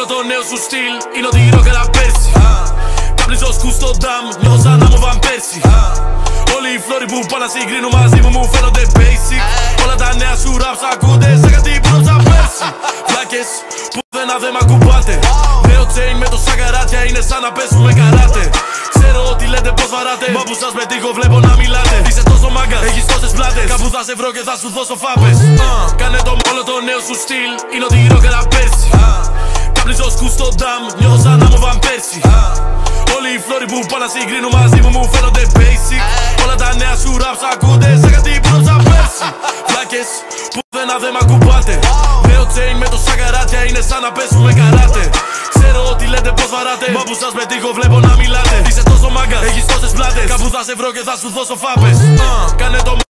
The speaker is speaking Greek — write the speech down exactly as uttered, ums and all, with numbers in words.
Όλο το νέο σου στυλ είναι ότι γύρω κατά πέρσι. Κάπνιζω σκου στο ντάμ, νιώθω σαν να μου βαν πέρσι. Όλοι οι φλόροι που πάνε να συγκρίνουν μαζί μου μου φαίνονται basic. Όλα τα νέα σου raps ακούνται σαν κάτι που νόψα πέρσι. Φλάκες που δεν δεν μ' ακουμπάτε. Νέο chain με το σακαράτια είναι σαν να παίζουμε καράτε. Ξέρω ότι λέτε πως βαράτε, μα που σας πετύχω βλέπω να μιλάτε. Είσαι τόσο μάγκα, έχεις τόσες πλάτες. Κάπου θα σε βρω και θα σου δώσω φάπες. uh, Κάνε το όλο το νέο σου στυλ είναι ότι γύρω κατά πέρσι. uh, Κάπνιζω σκου στο ντάμ, νιώθω σαν να μου βαν πέρσι. uh, Όλοι οι φλόροι που πάνε να συγκρίνουν μαζί μου μου φαίνονται basic. Όλα τα νέα σου raps ακούνται σαν κάτι που νόψα πέρσι. Φλάκες που δεν δεν μ' ακουμπάτε. Νέο chain με το σακαράτια είναι σαν να παίζουμε καράτε. Ξέρω ότι λέτε πως βαράτε, μα που σας πετύχω βλέπω να μιλάτε. Είσαι τόσο μάγκα, έχεις τόσες πλάτες. Κάπου θα σε βρω και θα σου δώσω φάπες. uh, Κάνε το